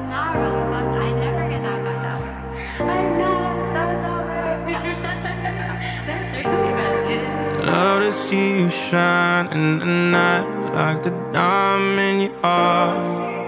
not really fucked. I never get that fucked up. I'm not, I'm so sorry. That's really bad. Love to see you shine in the night like a diamond you are.